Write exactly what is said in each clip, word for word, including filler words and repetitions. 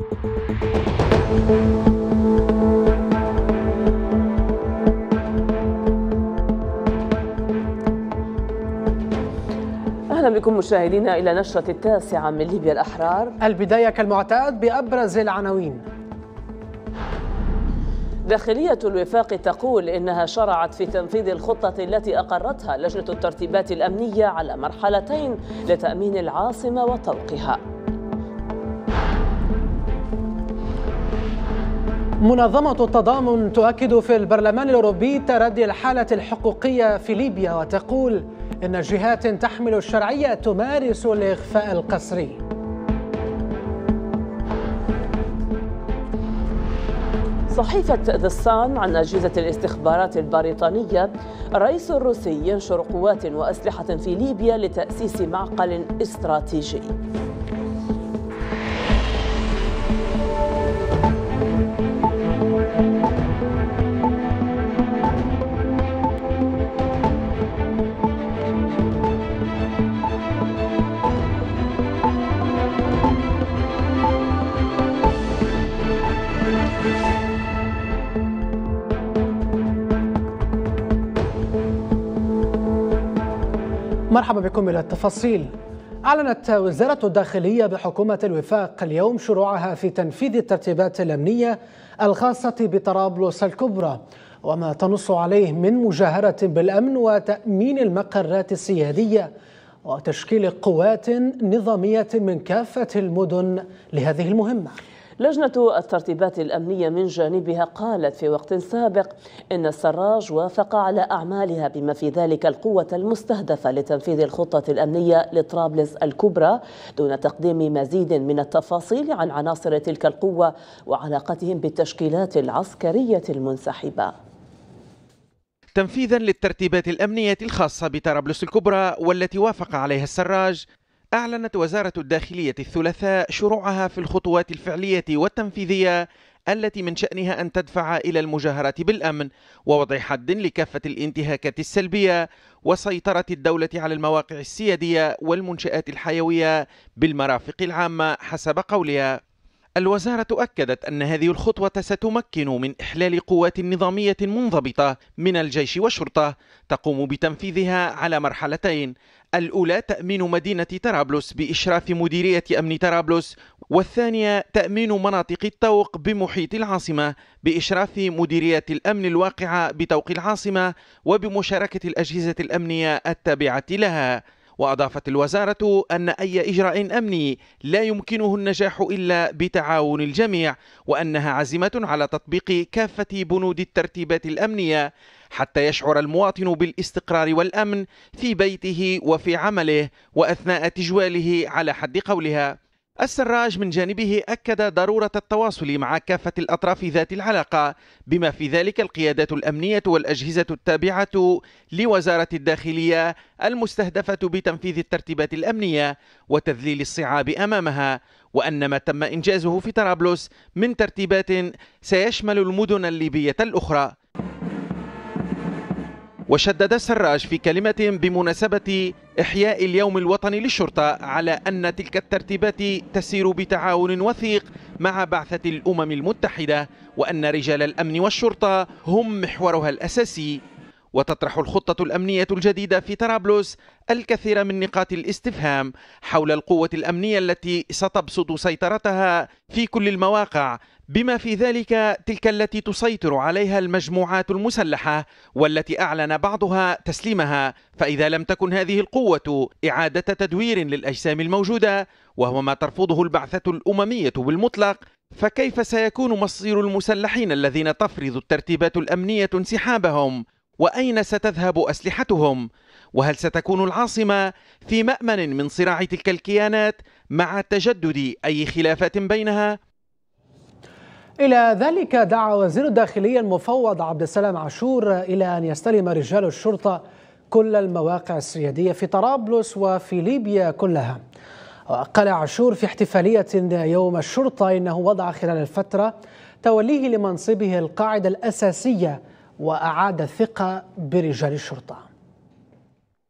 أهلا بكم مشاهدينا إلى نشرة التاسعة من ليبيا الأحرار. البداية كالمعتاد بأبرز العناوين. داخلية الوفاق تقول إنها شرعت في تنفيذ الخطة التي أقرتها لجنة الترتيبات الأمنية على مرحلتين لتأمين العاصمة وطوقها. منظمة التضامن تؤكد في البرلمان الأوروبي تردي الحالة الحقوقية في ليبيا وتقول إن جهات تحمل الشرعية تمارس الإخفاء القسري. صحيفة ذا سان عن أجهزة الاستخبارات البريطانية: الرئيس الروسي ينشر قوات وأسلحة في ليبيا لتأسيس معقل استراتيجي. مرحبا بكم إلى التفاصيل. أعلنت وزارة الداخلية بحكومة الوفاق اليوم شروعها في تنفيذ الترتيبات الأمنية الخاصة بطرابلس الكبرى وما تنص عليه من مجاهرة بالأمن وتأمين المقرات السيادية وتشكيل قوات نظامية من كافة المدن لهذه المهمة. لجنة الترتيبات الأمنية من جانبها قالت في وقت سابق إن السراج وافق على أعمالها بما في ذلك القوة المستهدفة لتنفيذ الخطة الأمنية لطرابلس الكبرى دون تقديم مزيد من التفاصيل عن عناصر تلك القوة وعلاقتهم بالتشكيلات العسكرية المنسحبة. تنفيذا للترتيبات الأمنية الخاصة بطرابلس الكبرى والتي وافق عليها السراج، أعلنت وزارة الداخلية الثلاثاء شروعها في الخطوات الفعلية والتنفيذية التي من شأنها أن تدفع إلى المجاهرة بالأمن ووضع حد لكافة الانتهاكات السلبية وسيطرة الدولة على المواقع السيادية والمنشآت الحيوية بالمرافق العامة حسب قولها. الوزارة أكدت أن هذه الخطوة ستمكن من إحلال قوات نظامية منضبطة من الجيش والشرطة تقوم بتنفيذها على مرحلتين: الأولى تأمين مدينة طرابلس بإشراف مديرية أمن طرابلس، والثانية تأمين مناطق الطوق بمحيط العاصمة بإشراف مديرية الأمن الواقعة بطوق العاصمة وبمشاركة الأجهزة الأمنية التابعة لها. وأضافت الوزارة أن أي إجراء أمني لا يمكنه النجاح إلا بتعاون الجميع، وأنها عازمة على تطبيق كافة بنود الترتيبات الأمنية حتى يشعر المواطن بالاستقرار والأمن في بيته وفي عمله وأثناء تجواله على حد قولها. السراج من جانبه أكد ضرورة التواصل مع كافة الأطراف ذات العلاقة بما في ذلك القيادات الأمنية والأجهزة التابعة لوزارة الداخلية المستهدفة بتنفيذ الترتيبات الأمنية وتذليل الصعاب أمامها، وأن ما تم إنجازه في طرابلس من ترتيبات سيشمل المدن الليبية الأخرى. وشدد السراج في كلمة بمناسبة إحياء اليوم الوطني للشرطة على أن تلك الترتيبات تسير بتعاون وثيق مع بعثة الأمم المتحدة، وأن رجال الأمن والشرطة هم محورها الأساسي. وتطرح الخطة الأمنية الجديدة في طرابلس الكثير من نقاط الاستفهام حول القوة الأمنية التي ستبسط سيطرتها في كل المواقع بما في ذلك تلك التي تسيطر عليها المجموعات المسلحة والتي أعلن بعضها تسليمها. فإذا لم تكن هذه القوة إعادة تدوير للأجسام الموجودة وهو ما ترفضه البعثة الأممية بالمطلق، فكيف سيكون مصير المسلحين الذين تفرض الترتيبات الأمنية انسحابهم؟ وأين ستذهب أسلحتهم؟ وهل ستكون العاصمة في مأمن من صراع تلك الكيانات مع تجدد أي خلافات بينها؟ إلى ذلك دعا وزير الداخلية المفوض عبد السلام عاشور إلى أن يستلم رجال الشرطة كل المواقع السيادية في طرابلس وفي ليبيا كلها. وقال عاشور في احتفالية يوم الشرطة إنه وضع خلال الفترة توليه لمنصبه القاعدة الأساسية وأعاد الثقة برجال الشرطة.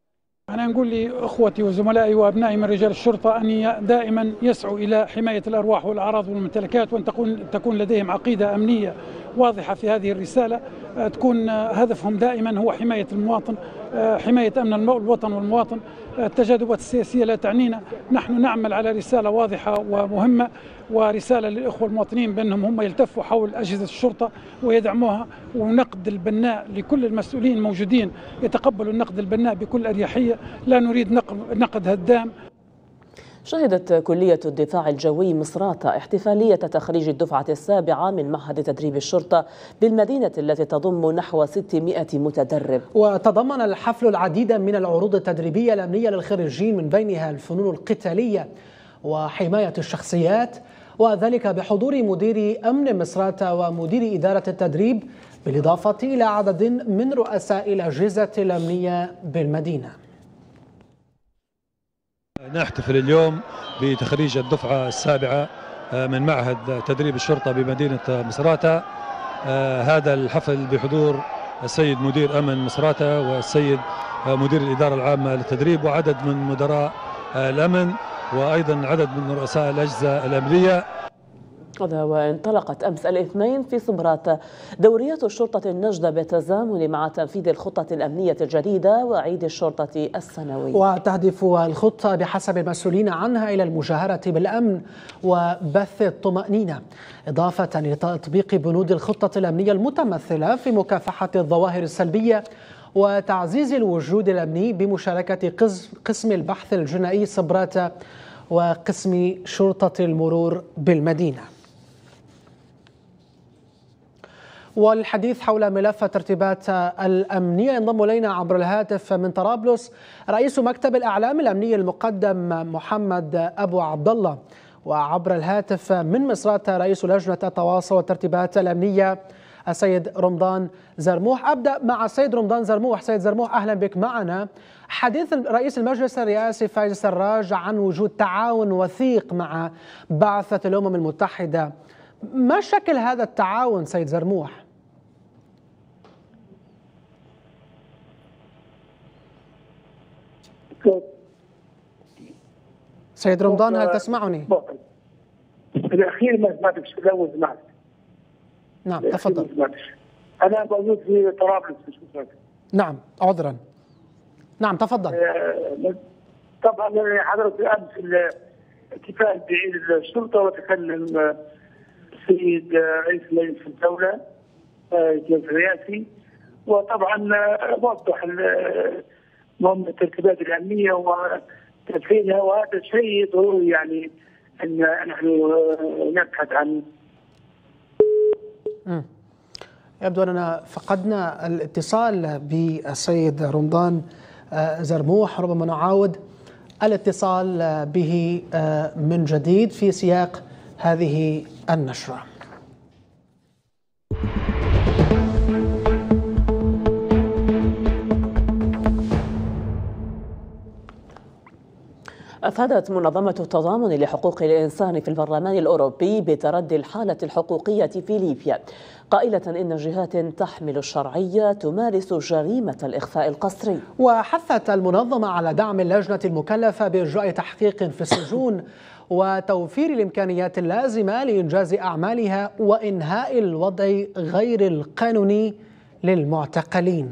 أنا نقول لأخوتي وزملائي وأبنائي من رجال الشرطة أن دائما يسعوا إلى حماية الأرواح والأعراض والممتلكات، وأن تكون تكون لديهم عقيدة أمنية واضحة في هذه الرسالة، تكون هدفهم دائما هو حماية المواطن، حماية أمن الوطن والمواطن. التجاذبات السياسية لا تعنينا، نحن نعمل على رسالة واضحة ومهمة، ورسالة للإخوة المواطنين بأنهم هم يلتفوا حول أجهزة الشرطة ويدعموها، ونقد البناء لكل المسؤولين الموجودين يتقبلوا النقد البناء بكل أريحية، لا نريد نقد هدام. شهدت كلية الدفاع الجوي مصراتة احتفالية تخريج الدفعة السابعة من معهد تدريب الشرطة بالمدينة التي تضم نحو ستمائة متدرب. وتضمن الحفل العديد من العروض التدريبية الأمنية للخريجين، من بينها الفنون القتالية وحماية الشخصيات، وذلك بحضور مدير أمن مصراتة ومدير إدارة التدريب، بالإضافة إلى عدد من رؤساء الأجهزة الأمنية بالمدينة. نحتفل اليوم بتخريج الدفعة السابعة من معهد تدريب الشرطة بمدينة مصراتة. هذا الحفل بحضور السيد مدير أمن مصراتة والسيد مدير الإدارة العامة للتدريب وعدد من مدراء الأمن وأيضا عدد من رؤساء الأجهزة الأمنية. هذا وانطلقت أمس الاثنين في صبرات دوريات الشرطة النجدة بالتزامن مع تنفيذ الخطة الأمنية الجديدة وعيد الشرطة السنوي. وتهدف الخطة بحسب المسؤولين عنها إلى المجاهرة بالأمن وبث الطمأنينة، إضافة لتطبيق بنود الخطة الأمنية المتمثلة في مكافحة الظواهر السلبية وتعزيز الوجود الأمني بمشاركة قسم البحث الجنائي صبرات وقسم شرطة المرور بالمدينة. والحديث حول ملف الترتيبات الأمنية ينضم إلينا عبر الهاتف من طرابلس رئيس مكتب الإعلام الأمني المقدم محمد أبو عبد الله، وعبر الهاتف من مصراتة رئيس لجنة التواصل والترتيبات الأمنية السيد رمضان زرموح. أبدأ مع السيد رمضان زرموح. سيد زرموح، أهلا بك معنا. حديث رئيس المجلس الرئاسي فايز سراج عن وجود تعاون وثيق مع بعثة الأمم المتحدة، ما شكل هذا التعاون سيد زرموح؟ سيد رمضان هل تسمعني؟ الأخير ما سمعتش، الأول سمعت. نعم تفضل. أنا موجود في طرابلس. نعم عذرا. نعم تفضل. طبعا حضرت أمس الاحتفال بعيد الشرطة وتكلم السيد رئيس مجلس الدولة الرئاسي، وطبعا وضح مهمة الترتيبات الأمنية وتنفيذها، وهذا شيء ضروري يعني أن نحن نبحث عنه. يبدو أننا فقدنا الاتصال بالسيد رمضان زرموح، ربما نعاود الاتصال به من جديد في سياق هذه النشرة. أفادت منظمة التضامن لحقوق الإنسان في البرلمان الأوروبي بتردي الحالة الحقوقية في ليبيا، قائلة إن جهات تحمل الشرعية تمارس جريمة الإخفاء القسري. وحثت المنظمة على دعم اللجنة المكلفة بإجراء تحقيق في السجون وتوفير الإمكانيات اللازمة لإنجاز أعمالها وإنهاء الوضع غير القانوني للمعتقلين.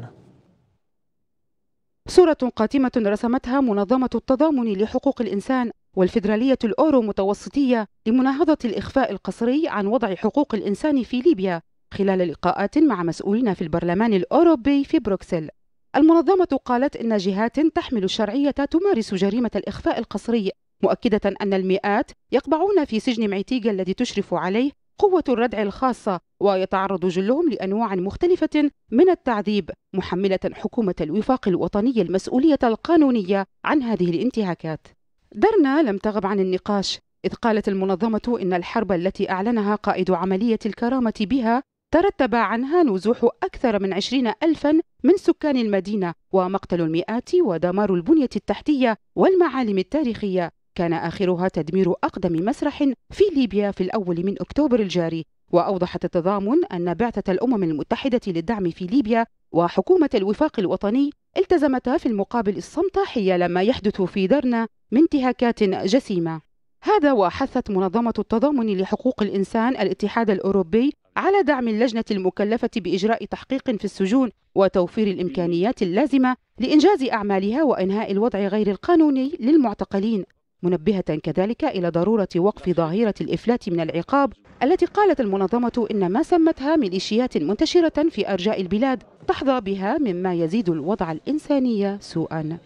صورة قاتمة رسمتها منظمة التضامن لحقوق الإنسان والفيدرالية الأورو متوسطية لمناهضة الإخفاء القسري عن وضع حقوق الإنسان في ليبيا خلال لقاءات مع مسؤولين في البرلمان الأوروبي في بروكسل. المنظمة قالت إن جهات تحمل الشرعية تمارس جريمة الإخفاء القسري، مؤكدة أن المئات يقبعون في سجن معتيقة الذي تشرف عليه قوة الردع الخاصة، ويتعرض جلهم لأنواع مختلفة من التعذيب، محملة حكومة الوفاق الوطني المسؤولية القانونية عن هذه الانتهاكات. درنا لم تغب عن النقاش، إذ قالت المنظمة إن الحرب التي أعلنها قائد عملية الكرامة بها ترتب عنها نزوح أكثر من عشرين ألفا من سكان المدينة ومقتل المئات ودمار البنية التحتية والمعالم التاريخية، كان آخرها تدمير أقدم مسرح في ليبيا في الأول من أكتوبر الجاري. وأوضحت التضامن أن بعثة الأمم المتحدة للدعم في ليبيا وحكومة الوفاق الوطني التزمتها في المقابل الصمت حيال ما يحدث في درنا من انتهاكات جسيمة. هذا وحثت منظمة التضامن لحقوق الإنسان الاتحاد الأوروبي على دعم اللجنة المكلفة بإجراء تحقيق في السجون وتوفير الإمكانيات اللازمة لإنجاز أعمالها وإنهاء الوضع غير القانوني للمعتقلين، منبهة كذلك إلى ضرورة وقف ظاهرة الإفلات من العقاب التي قالت المنظمة إن ما سمتها ميليشيات منتشرة في أرجاء البلاد تحظى بها مما يزيد الوضع الإنساني سوءا.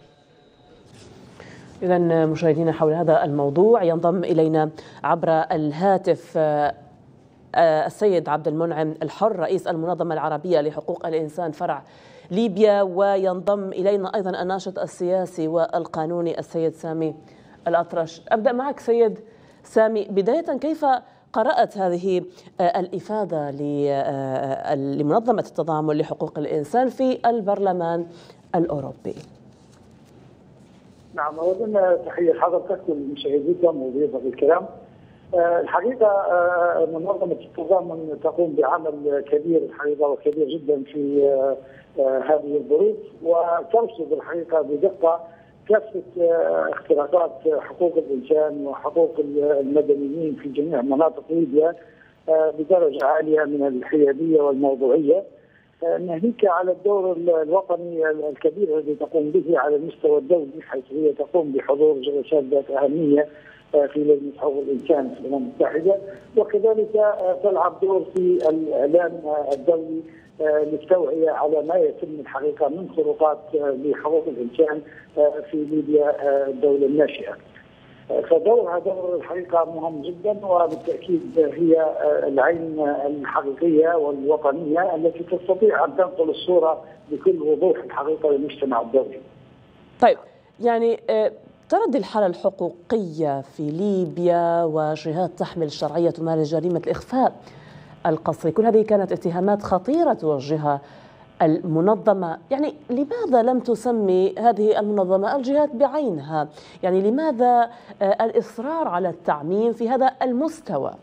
إذن مشاهدينا، حول هذا الموضوع ينضم إلينا عبر الهاتف السيد عبد المنعم الحر رئيس المنظمة العربية لحقوق الإنسان فرع ليبيا، وينضم إلينا أيضا الناشط السياسي والقانوني السيد سامي الأطرش. أبدأ معك سيد سامي، بداية كيف قرأت هذه الإفادة لمنظمة التضامن لحقوق الإنسان في البرلمان الأوروبي؟ نعم، أولا تحية لحضرتك والمشاهدين وضيوفك الكرام. الحقيقة منظمة التضامن تقوم بعمل كبير الحقيقة وكبير جدا في هذه الظروف، وترصد الحقيقة بدقة كافة اختراقات حقوق الإنسان وحقوق المدنيين في جميع مناطق ليبيا بدرجة عالية من الحيادية والموضوعية، ناهيك على الدور الوطني الكبير الذي تقوم به على المستوى الدولي، حيث هي تقوم بحضور جلسات ذات أهمية في لجنة حقوق الإنسان في الأمم المتحدة، وكذلك تلعب دور في الإعلام الدولي للتوعية على ما يتم الحقيقة من خروقات لحقوق الإنسان في ليبيا الدولة الناشئة. فدورها دور الحقيقة مهم جدا، وبالتأكيد هي العين الحقيقية والوطنية التي تستطيع أن تنقل الصورة بكل وضوح الحقيقة للمجتمع الدولي. طيب، يعني ترد الحالة الحقوقية في ليبيا وجهات تحمل شرعية تمارس جريمة الإخفاء القسري، كل هذه كانت اتهامات خطيرة توجهها المنظمة. يعني لماذا لم تسمي هذه المنظمة الجهات بعينها؟ يعني لماذا الإصرار على التعميم في هذا المستوى؟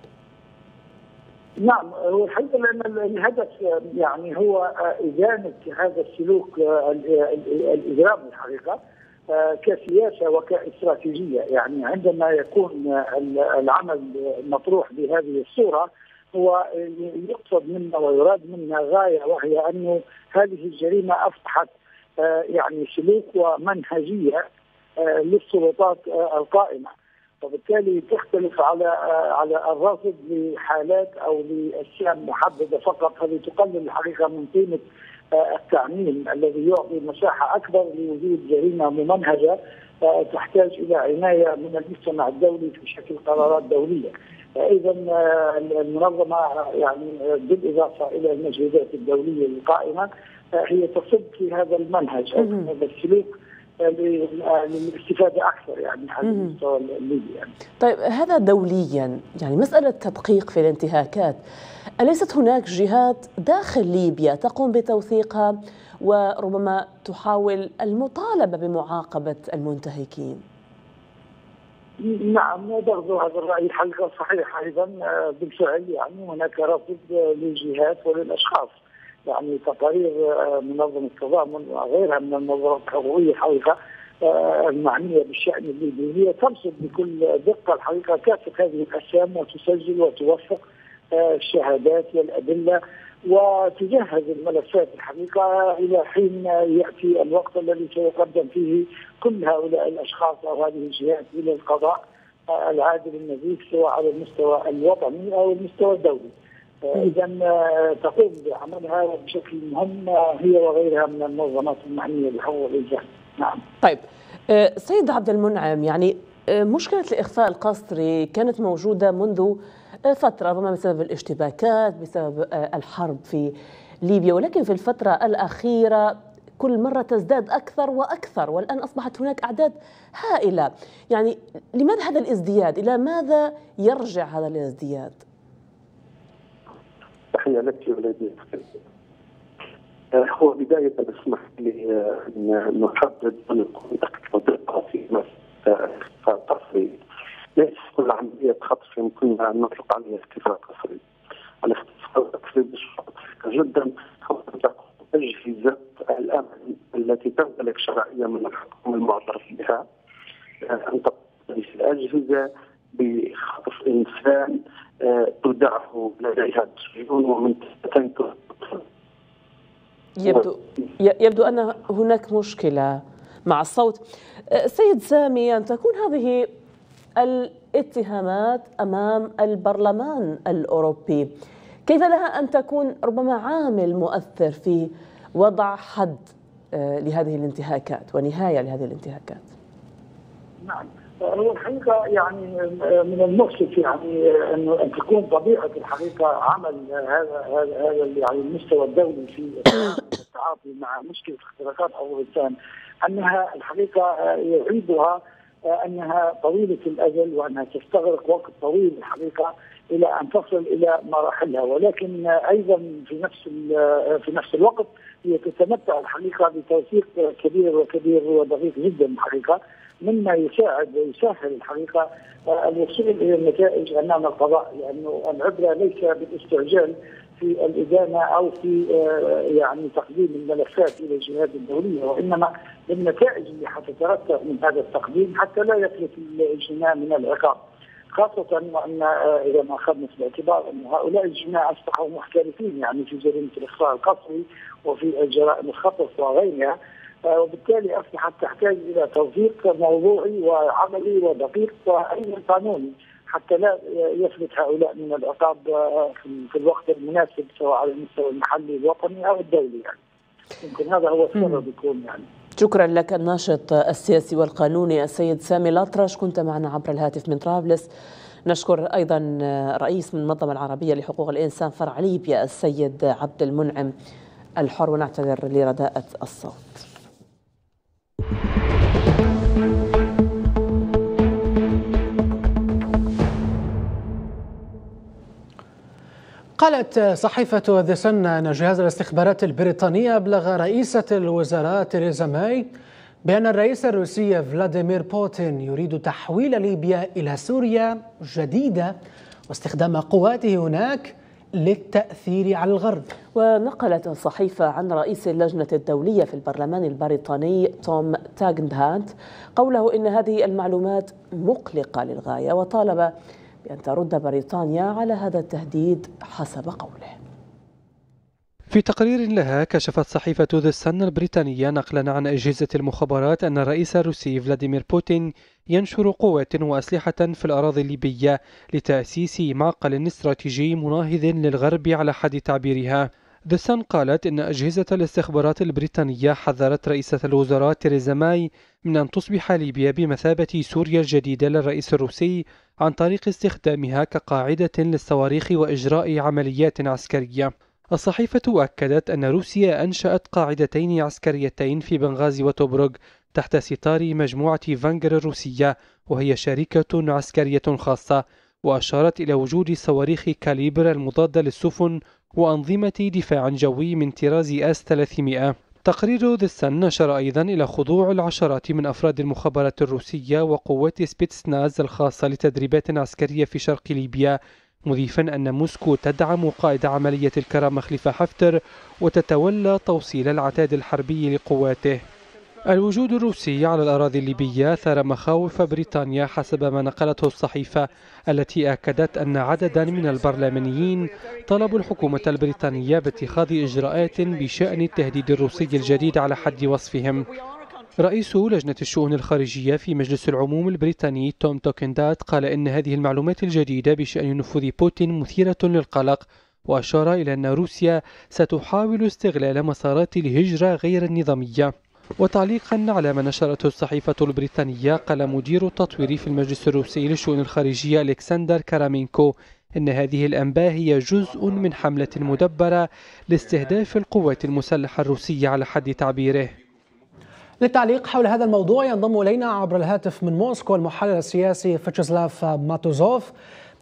نعم، هو الحقيقة لأن الهدف يعني هو إدانة هذا السلوك الإجرامي الحقيقة كسياسة وكاستراتيجية. يعني عندما يكون العمل مطروح بهذه الصورة هو يقصد منا ويراد منا غاية، وهي أنه هذه الجريمة أصبحت يعني سلوك ومنهجية للسلطات القائمة، وبالتالي تختلف على على الرصد لحالات أو لأشياء محددة فقط. هذه تقلل الحقيقة من قيمة التعميم الذي يعطي مساحة أكبر لوجود جريمة ممنهجة تحتاج إلى عناية من المجتمع الدولي في شكل قرارات دولية. إذا المنظمة يعني بالإضافة إلى المجهودات الدولية القائمة هي تصب في هذا المنهج أو في هذا السلوك للاستفادة أكثر يعني على المستوى الليبي. يعني. طيب، هذا دوليا، يعني مسألة تدقيق في الانتهاكات، أليست هناك جهات داخل ليبيا تقوم بتوثيقها وربما تحاول المطالبة بمعاقبة المنتهكين؟ نعم، برضو هذا الرأي الحقيقة صحيح أيضا. بالفعل يعني هناك رصد للجهات وللأشخاص. يعني تقارير منظمة التضامن وغيرها من المنظمات الحقوقية الحقيقة المعنية بالشأن الليبي هي ترصد بكل دقة الحقيقة كافة هذه الأجسام وتسجل وتوثق الشهادات والأدلة وتجهز الملفات الحقيقة إلى حين يأتي الوقت الذي سيقدم فيه كل هؤلاء الأشخاص أو هذه الجهات إلى القضاء العادل النزيه سواء على المستوى الوطني أو المستوى الدولي. إذا تقوم بعملها بشكل مهم هي وغيرها من المنظمات المعنية بحقوق الإنسان. نعم. طيب سيد عبد المنعم، يعني مشكلة الإخفاء القسري كانت موجودة منذ فترة، ربما بسبب الاشتباكات، بسبب الحرب في ليبيا، ولكن في الفترة الأخيرة كل مرة تزداد أكثر وأكثر، والآن أصبحت هناك أعداد هائلة. يعني لماذا هذا الازدياد؟ إلى ماذا يرجع هذا الازدياد؟ تحية لك ولدي. هو بداية اسمح لي أن نحدد ونكون أكثر دقة في مسألة الاختفاء القسري. ليس كل عملية خطف يمكن أن نطلق عليها اختفاء قسري. الاختفاء القسري بشرط جدا هو أجهزة الأمن التي تمتلك شرعية من الحكومة المعترف بها أن تقتضي الأجهزة بخطف إنسان تدعه لديها السجون ومن تنكر. يبدو يبدو أن هناك مشكلة مع الصوت. سيد سامي، أن تكون هذه الاتهامات أمام البرلمان الأوروبي، كيف لها أن تكون ربما عامل مؤثر في وضع حد لهذه الانتهاكات ونهاية لهذه الانتهاكات؟ نعم، هو الحقيقة يعني من المؤسف يعني أنه أن تكون طبيعة الحقيقة عمل هذا هذا هذا يعني المستوى الدولي في التعاطي مع مشكلة اختراقات حقوق الإنسان، أنها الحقيقة يعيبها أنها طويلة الأجل وأنها تستغرق وقت طويل الحقيقة إلى أن تصل إلى مراحلها، ولكن أيضا في نفس في نفس الوقت هي تتمتع الحقيقة بتوثيق كبير وكبير ودقيق جدا الحقيقة، مما يساعد ويسهل الحقيقة الوصول إلى النتائج أمام القضاء، لأنه العبرة ليس بالاستعجال في الإدانة أو في يعني تقديم الملفات إلى الجهات الدولية، وإنما بالنتائج اللي حتترتب من هذا التقديم حتى لا يفلت الجناة من العقاب، خاصة وأن إذا ما أخذنا في الاعتبار أن هؤلاء الجناة أصبحوا محترفين يعني في جريمة الإخفاء القسري وفي الجرائم الخطف وغيرها، وبالتالي أصبحت تحتاج إلى توثيق موضوعي وعملي ودقيق وأيضا قانوني حتى لا يفلت هؤلاء من العقاب في الوقت المناسب سواء على المستوى المحلي الوطني أو الدولي يعني. يمكن هذا هو السبب يكون يعني. شكرا لك الناشط السياسي والقانوني السيد سامي الأطرش، كنت معنا عبر الهاتف من طرابلس. نشكر أيضا رئيس من المنظمة العربية لحقوق الإنسان فرع ليبيا السيد عبد المنعم الحر، ونعتذر لرداءة الصوت. قالت صحيفة ذا سن أن جهاز الاستخبارات البريطاني أبلغ رئيسة الوزراء تيريزا ماي بأن الرئيس الروسي فلاديمير بوتين يريد تحويل ليبيا إلى سوريا جديدة واستخدام قواته هناك للتأثير على الغرب. ونقلت الصحيفة عن رئيس اللجنة الدولية في البرلمان البريطاني توم تاغنهانت قوله إن هذه المعلومات مقلقة للغاية، وطالب بأن ترد بريطانيا على هذا التهديد حسب قوله. في تقرير لها كشفت صحيفة ذا سن البريطانية نقلا عن أجهزة المخابرات أن الرئيس الروسي فلاديمير بوتين ينشر قوات وأسلحة في الأراضي الليبية لتأسيس معقل استراتيجي مناهض للغرب على حد تعبيرها. ذا سن قالت إن أجهزة الاستخبارات البريطانية حذرت رئيسة الوزراء تيريزا ماي من أن تصبح ليبيا بمثابة سوريا الجديدة للرئيس الروسي عن طريق استخدامها كقاعدة للصواريخ وإجراء عمليات عسكرية. الصحيفة أكدت أن روسيا أنشأت قاعدتين عسكريتين في بنغازي وتوبروغ تحت ستار مجموعة فانجر الروسية، وهي شركة عسكرية خاصة، وأشارت إلى وجود صواريخ كاليبر المضادة للسفن وأنظمة دفاع جوي من طراز آس ثلاثمائة. تقرير ذا سن نشر أيضا إلى خضوع العشرات من أفراد المخابرات الروسية وقوات سبيتسناز الخاصة لتدريبات عسكرية في شرق ليبيا، مضيفا أن موسكو تدعم قائد عملية الكرامة خليفة حفتر وتتولى توصيل العتاد الحربي لقواته. الوجود الروسي على الأراضي الليبية ثار مخاوف بريطانيا حسب ما نقلته الصحيفة، التي أكدت أن عددا من البرلمانيين طلبوا الحكومة البريطانية باتخاذ إجراءات بشأن التهديد الروسي الجديد على حد وصفهم. رئيس لجنة الشؤون الخارجية في مجلس العموم البريطاني توم توكندات قال إن هذه المعلومات الجديدة بشأن نفوذ بوتين مثيرة للقلق، وأشار إلى أن روسيا ستحاول استغلال مسارات الهجرة غير النظامية. وتعليقا على ما نشرته الصحيفة البريطانية قال مدير التطوير في المجلس الروسي للشؤون الخارجية ألكسندر كارامينكو إن هذه الأنباء هي جزء من حملة مدبرة لاستهداف القوات المسلحة الروسية على حد تعبيره. للتعليق حول هذا الموضوع ينضم إلينا عبر الهاتف من موسكو المحلل السياسي فيتشسلاف ماتوزوف.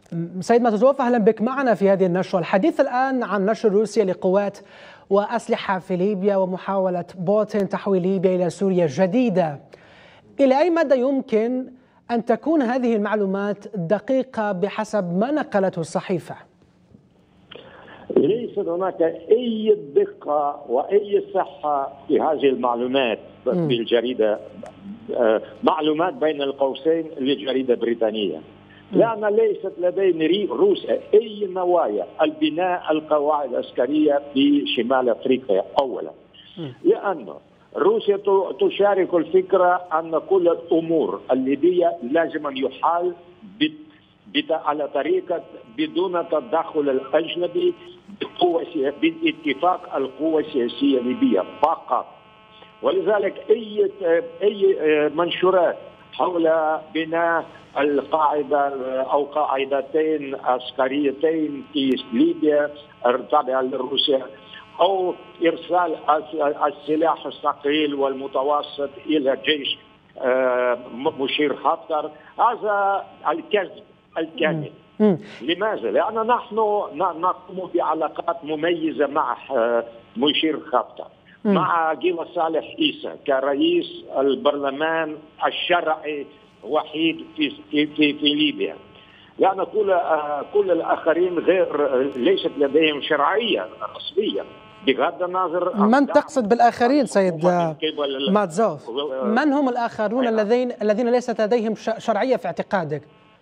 سيد ماتوزوف، أهلا بك معنا في هذه النشرة. الحديث الآن عن نشر روسيا لقوات وأسلحة في ليبيا ومحاولة بوتين تحويل ليبيا إلى سوريا جديدة، إلى أي مدى يمكن أن تكون هذه المعلومات دقيقة بحسب ما نقلته الصحيفة؟ ليس ليست هناك أي دقة وأي صحة في هذه المعلومات بالجريدة، معلومات بين القوسين للجريدة البريطانية، لأن ليست لدي روسيا أي نوايا البناء القواعد العسكرية في شمال أفريقيا أولا، لأن روسيا تشارك الفكرة أن كل الأمور الليبية لازم أن يحال على طريقة بدون تدخل الأجنبي بقوة باتفاق القوى السياسية الليبية فقط. ولذلك أي أي منشورات حول بناء القاعدة أو قاعدتين عسكريتين في ليبيا تابعة لروسيا، أو إرسال السلاح الثقيل والمتوسط إلى جيش مشير حفتر، هذا الكذب الكامل. لماذا؟ لأن نحن نقوم بعلاقات مميزة مع مشير حفتر، مع جيل صالح عيسى كرئيس البرلمان الشرعي وحيد في في في, في ليبيا، لأن كل كل الآخرين غير ليست لديهم شرعية رسمية بغض النظر. من تقصد بالآخرين سيد ماتزوف؟ من هم الآخرون الذين الذين ليست لديهم شرعية في اعتقادك؟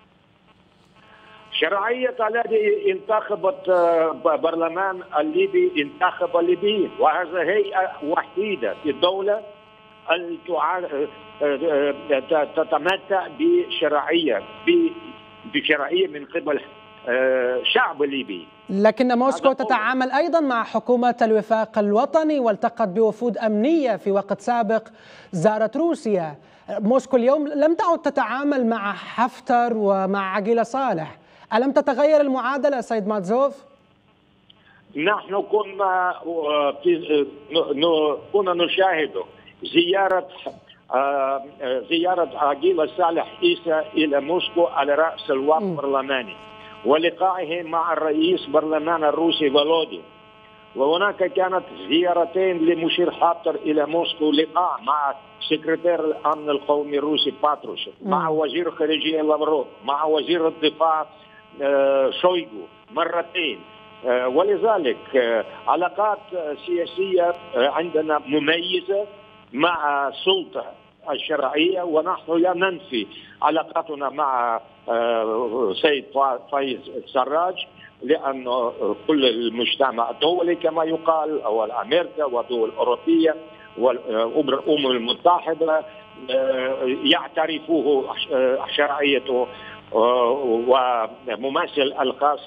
شرعية الذي انتخبت برلمان الليبي انتخب الليبيين، وهذا هيئة وحيدة في الدولة تتمتع بشرعية بشرعية من قبل الشعب الليبي. لكن موسكو تتعامل أيضا مع حكومة الوفاق الوطني والتقت بوفود أمنية في وقت سابق زارت روسيا. موسكو اليوم لم تعد تتعامل مع حفتر ومع عقيلة صالح. ألم تتغير المعادلة سيد ماتزوف؟ نحن كنا كنا نشاهد زيارة زيارة عقيلة صالح عيسى إلى موسكو على رأس الوفد البرلماني، ولقائه مع الرئيس برلمان الروسي فولودين، وهناك كانت زيارتين لمشير حفتر إلى موسكو، لقاء مع سكرتير الأمن القومي الروسي باتروشيف، مع وزير الخارجية لافروف، مع وزير الدفاع شويغو مرتين. ولذلك علاقات سياسية عندنا مميزة مع السلطة الشرعية، ونحن لا ننفي علاقاتنا مع سيد فايز سراج، لأن كل المجتمع الدولي كما يقال أو أمريكا والدول الأوروبية والأمم المتحدة يعترفوه شرعيته، وممثل الخاص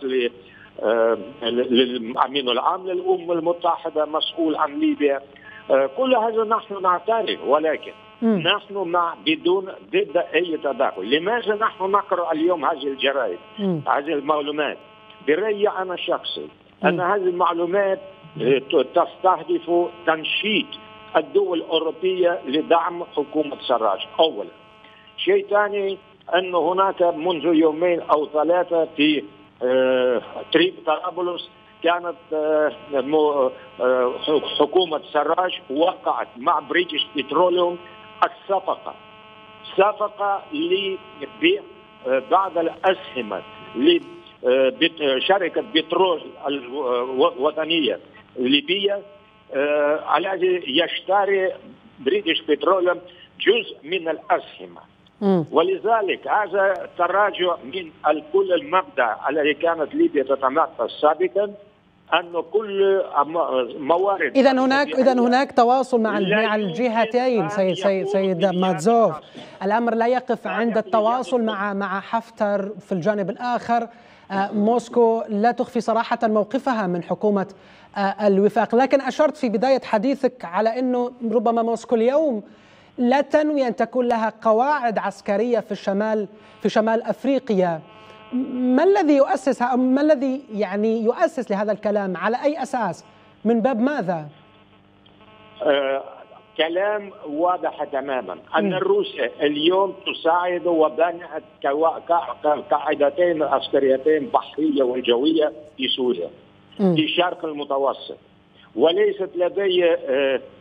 للأمين العام للأمم المتحدة مسؤول عن ليبيا، كل هذا نحن نعترف، ولكن م. نحن مع بدون ضد أي تدخل. لماذا نحن نقرأ اليوم هذه الجرائد م. هذه المعلومات؟ برأيي أنا الشخصي أن هذه المعلومات تستهدف تنشيط الدول الأوروبية لدعم حكومة سراج أولا. شيء ثاني أن هناك منذ يومين أو ثلاثة في تريب طرابلس كانت حكومة سراج وقعت مع بريتش بتروليوم الصفقة صفقة لبيع بعض الأسهم لشركة بترول الوطنية الليبية، الذي يشتري بريتش بتروليوم جزء من الأسهم. ولذلك هذا تراجع من كل المبدأ الذي كانت ليبيا تتمثل سابقا أن كل موارد. إذا هناك إذا هناك تواصل مع مع الجهتين سيد سيد سيد ماتزوف. الأمر لا يقف عند التواصل مع مع حفتر في الجانب الآخر. موسكو لا تخفي صراحة موقفها من حكومة الوفاق، لكن أشرت في بداية حديثك على أنه ربما موسكو اليوم لا تنوي أن تكون لها قواعد عسكرية في الشمال في شمال أفريقيا. ما الذي يؤسس ما الذي يعني يؤسس لهذا الكلام؟ على أي أساس؟ من باب ماذا؟ آه، كلام واضح تماما أن روسيا اليوم تساعد وبنت قاعدتين عسكريتين بحرية وجوية في سوريا في الشرق المتوسط، وليست لدي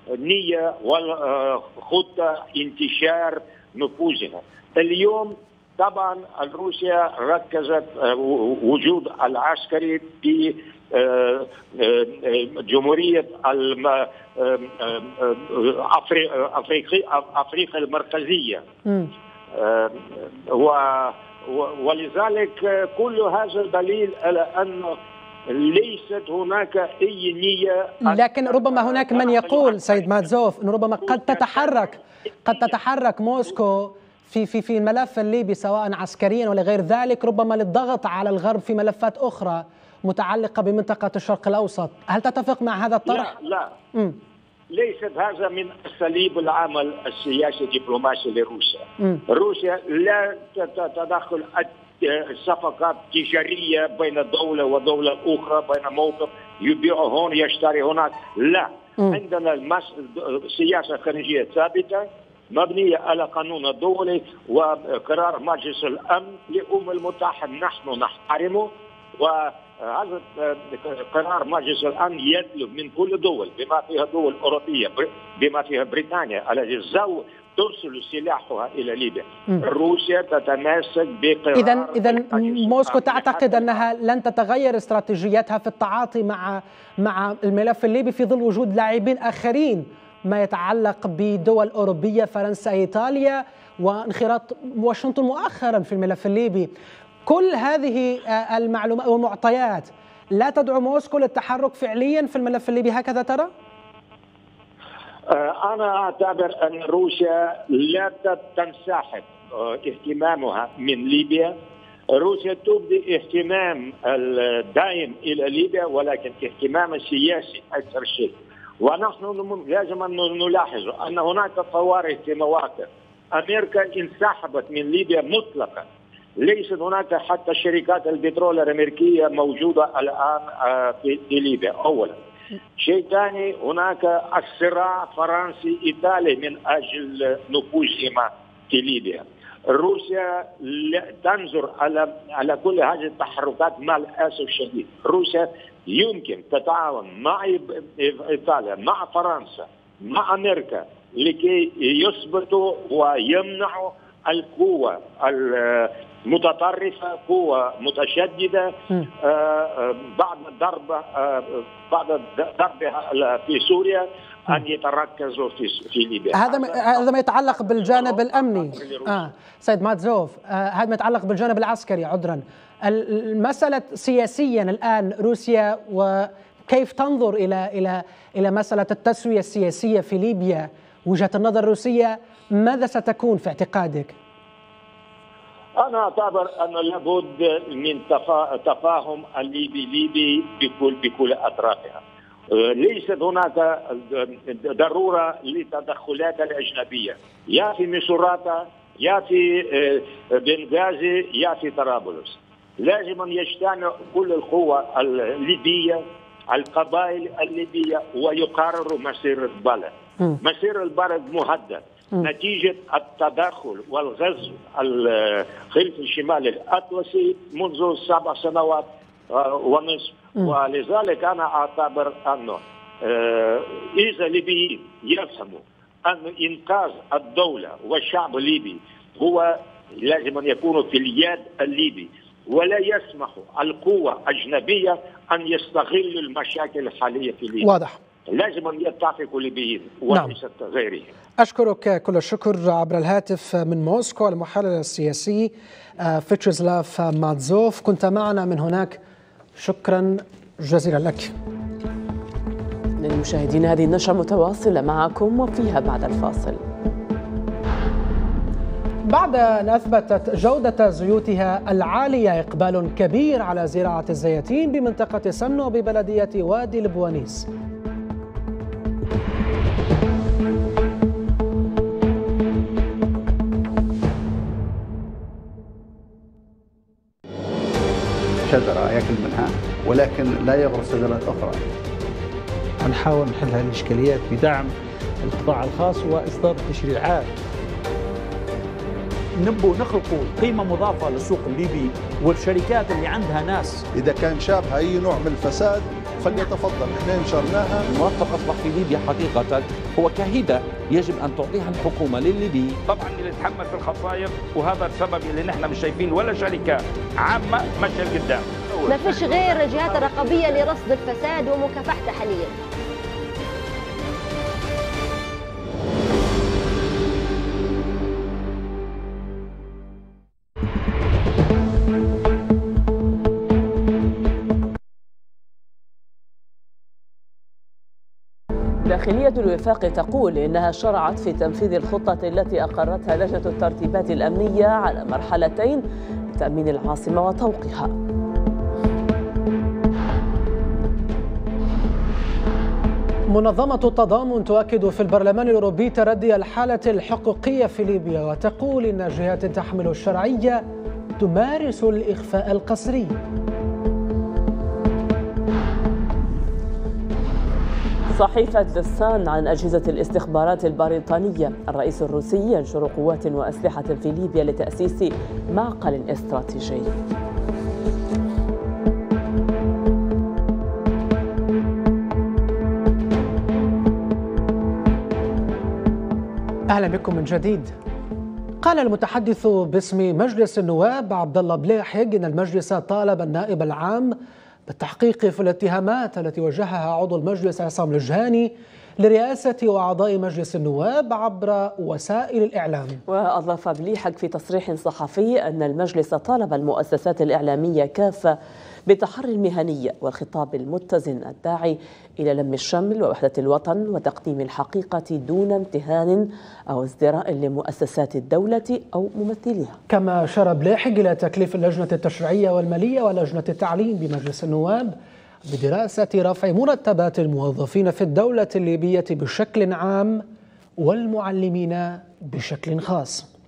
نية ولا خطة انتشار نفوذها. اليوم طبعا روسيا ركزت وجود العسكري في جمهورية أفريقيا المركزية، ولذلك كل هذا دليل على أن ليست هناك أي نية. لكن ربما هناك من يقول سيد ماتزوف أن ربما قد تتحرك قد تتحرك موسكو في في في الملف الليبي سواء عسكريا ولا غير ذلك، ربما للضغط على الغرب في ملفات أخرى متعلقة بمنطقة الشرق الأوسط. هل تتفق مع هذا الطرح؟ لا لا م. ليست هذا من أساليب العمل السياسي الدبلوماسي لروسيا. م. روسيا لا تتدخل صفقات تجارية بين دولة ودولة أخرى، بين موقف يبيع هون يشتري هناك، لا. م. عندنا المس... سياسة خارجية ثابتة مبنية على قانون الدولي وقرار مجلس الأمن للأمم المتحدة نحن نحترمه، وهذا قرار مجلس الأمن يطلب من كل الدول بما فيها دول أوروبية بما فيها بريطانيا التي زو ترسل سلاحها إلى ليبيا. م. روسيا تتماسك بقرار. إذا إذا موسكو تعتقد أنها لن تتغير استراتيجيتها في التعاطي مع مع الملف الليبي في ظل وجود لاعبين آخرين ما يتعلق بدول أوروبية، فرنسا، إيطاليا، وانخراط واشنطن مؤخرا في الملف الليبي. كل هذه المعلومات والمعطيات لا تدعو موسكو للتحرك فعليا في الملف الليبي، هكذا ترى؟ أنا أعتبر أن روسيا لا تنسحب اهتمامها من ليبيا. روسيا تبدي اهتمام الدائم إلى ليبيا، ولكن اهتمام السياسي أكثر شيء. ونحن لازم أن نلاحظ أن هناك طوارئ في مواقع. أمريكا انسحبت من ليبيا مطلقا، ليست هناك حتى شركات البترول الأمريكية موجودة الآن في ليبيا أولا. شيء ثاني، هناك الصراع فرنسي إيطالي من أجل نفوذهما في ليبيا. روسيا تنظر على على كل هذه التحركات مع الأسف الشديد. روسيا يمكن تتعاون مع إيطاليا، مع فرنسا، مع أمريكا لكي يثبتوا ويمنعوا القوة المتطرفة، قوة متشددة بعد ضربة بعد ضربها في سوريا أن يتركزوا في في ليبيا. هذا هذا ما يتعلق بالجانب الأمني. آه سيد ماتزوف، آه هذا ما يتعلق بالجانب العسكري. عذرا، المسألة سياسيا الآن روسيا وكيف تنظر إلى إلى إلى مسألة التسوية السياسية في ليبيا؟ وجهة النظر الروسية ماذا ستكون في اعتقادك؟ أنا أعتبر أن لابد من تفاهم الليبي ليبي بكل بكل أطرافها. ليست هناك ضرورة للتدخلات الأجنبية، يا في مصراتة، يا في بنغازي، يا في طرابلس. لازم أن يجتمع كل القوى الليبية، القبائل الليبية، ويقرروا مسير البلد. مسير البلد مهدد نتيجة التدخل والغزو خلف الشمال الأطلسي منذ سبع سنوات ونصف. ولذلك أنا أعتبر أنه إذا الليبيين يفهموا أن إنقاذ الدولة والشعب الليبي هو لازم أن يكونوا في اليد الليبي، ولا يسمح القوة الأجنبية أن يستغلوا المشاكل الحالية في ليبيا. واضح. لازم أن يتفقوا الليبيين وليست نعم. غيرهم. أشكرك كل الشكر عبر الهاتف من موسكو المحلل السياسي فيتشيسلاف ماتزوف، كنت معنا من هناك، شكرا جزيلا لك. للمشاهدين هذه النشرة متواصلة معكم وفيها بعد الفاصل. بعد أن أثبتت جودة زيوتها العالية إقبال كبير على زراعة الزيتين بمنطقة سمنو ببلدية وادي البوانيس. شجرة يأكل منها ولكن لا يغرس شجرات أخرى. نحاول نحل هذه الإشكاليات بدعم القطاع الخاص وإصدار تشريعات. نبوا نخلقوا قيمة مضافة للسوق الليبي والشركات اللي عندها ناس. إذا كان شابه أي نوع من الفساد فليتفضل، احنا نشرناها. المرتب أصبح في ليبيا حقيقة هو كهبة يجب أن تعطيها الحكومة للليبي. طبعا اللي يتحمل في الخسائر، وهذا السبب اللي نحن مش شايفين ولا شركة عامة ماشية لقدام. ما فيش غير الجهات الرقابية لرصد الفساد ومكافحته حاليا. داخلية الوفاق تقول إنها شرعت في تنفيذ الخطة التي أقرتها لجنة الترتيبات الأمنية على مرحلتين لتأمين العاصمة وطوقها. منظمة التضامن تؤكد في البرلمان الأوروبي تردي الحالة الحقوقية في ليبيا، وتقول إن جهات تحمل الشرعية تمارس الإخفاء القسري. صحيفة ذا سان عن أجهزة الاستخبارات البريطانية: الرئيس الروسي ينشر قوات وأسلحة في ليبيا لتأسيس معقل استراتيجي. أهلا بكم من جديد. قال المتحدث باسم مجلس النواب عبد الله بلاحق إن المجلس طالب النائب العام بالتحقيق في الاتهامات التي وجهها عضو المجلس عصام الجهاني لرئاسة وأعضاء مجلس النواب عبر وسائل الإعلام. وأضاف بليحق في تصريح صحفي أن المجلس طالب المؤسسات الإعلامية كافة بالتحري المهني والخطاب المتزن الداعي إلى لم الشمل ووحدة الوطن وتقديم الحقيقة دون امتهان أو ازدراء لمؤسسات الدولة أو ممثليها. كما أشار بلاحق إلى تكليف اللجنة التشريعية والمالية ولجنة التعليم بمجلس النواب بدراسة رفع مرتبات الموظفين في الدولة الليبية بشكل عام والمعلمين بشكل خاص.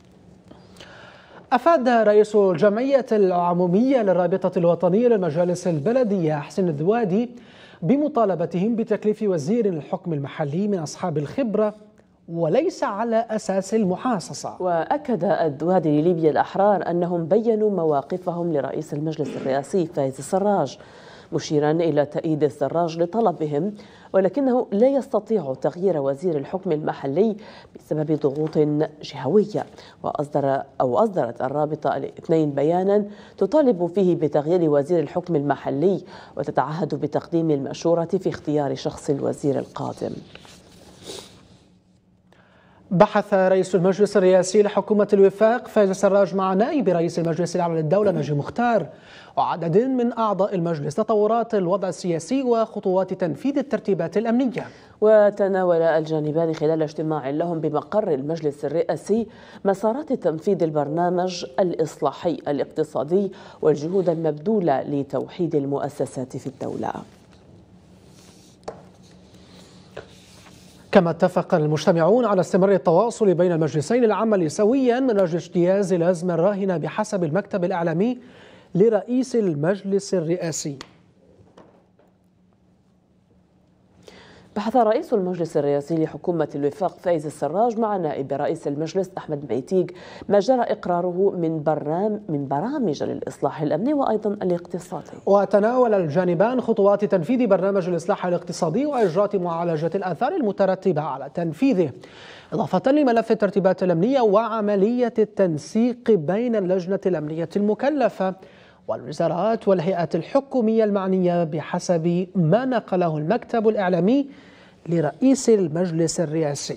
أفاد رئيس الجمعية العمومية للرابطة الوطنية للمجالس البلدية حسين الدوادي بمطالبتهم بتكليف وزير الحكم المحلي من أصحاب الخبرة وليس على أساس المحاصصة. وأكد الدوادي لليبيا الأحرار أنهم بيّنوا مواقفهم لرئيس المجلس الرئاسي فايز السراج، مشيرا إلى تأييد السراج لطلبهم، ولكنه لا يستطيع تغيير وزير الحكم المحلي بسبب ضغوط جهوية. وأصدر أو أصدرت الرابطة الاثنين بيانا تطالب فيه بتغيير وزير الحكم المحلي وتتعهد بتقديم المشورة في اختيار شخص الوزير القادم. بحث رئيس المجلس الرئاسي لحكومة الوفاق فايز السراج مع نائب رئيس المجلس الأعلى للدولة نجيب مختار وعدد من أعضاء المجلس تطورات الوضع السياسي وخطوات تنفيذ الترتيبات الأمنية. وتناول الجانبان خلال اجتماع لهم بمقر المجلس الرئاسي مسارات تنفيذ البرنامج الإصلاحي الاقتصادي والجهود المبذولة لتوحيد المؤسسات في الدولة. كما اتفق المجتمعون على استمرار التواصل بين المجلسين العمل سويا من أجل اجتياز الأزمة الراهنة بحسب المكتب الإعلامي لرئيس المجلس الرئاسي. بحث رئيس المجلس الرئاسي لحكومة الوفاق فايز السراج مع نائب رئيس المجلس أحمد ميتيق ما جرى إقراره من برنامج من برامج للإصلاح الأمني وأيضا الاقتصادي. وتناول الجانبان خطوات تنفيذ برنامج الإصلاح الاقتصادي وإجراء معالجة الآثار المترتبة على تنفيذه، إضافة لملف الترتيبات الأمنية وعملية التنسيق بين اللجنة الأمنية المكلفة والوزارات والهيئات الحكومية المعنية بحسب ما نقله المكتب الإعلامي لرئيس المجلس الرئاسي.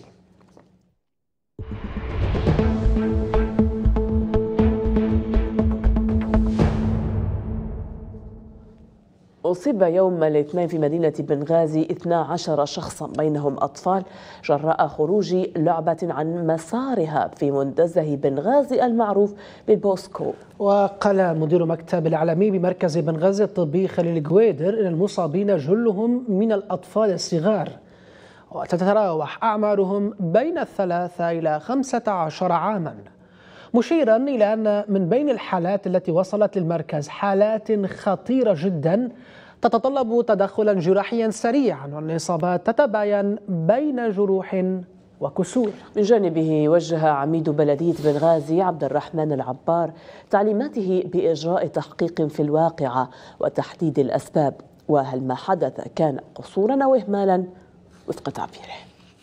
أصيب يوم الاثنين في مدينة بنغازي اثنا عشر شخصا بينهم أطفال جراء خروج لعبة عن مسارها في منتزه بنغازي المعروف بالبوسكو. وقال مدير مكتب الإعلامي بمركز بنغازي الطبي خليل جويدر إن المصابين جلهم من الأطفال الصغار وتتراوح أعمارهم بين الثلاثة إلى خمسة عشر عاما، مشيرا إلى أن من بين الحالات التي وصلت للمركز حالات خطيرة جدا تتطلب تدخلا جراحيا سريعا، والإصابات تتباين بين جروح وكسور. من جانبه وجه عميد بلدية بنغازي عبد الرحمن العبار تعليماته بإجراء تحقيق في الواقعة وتحديد الأسباب، وهل ما حدث كان قصورا أو إهمالا وفق تعبيره؟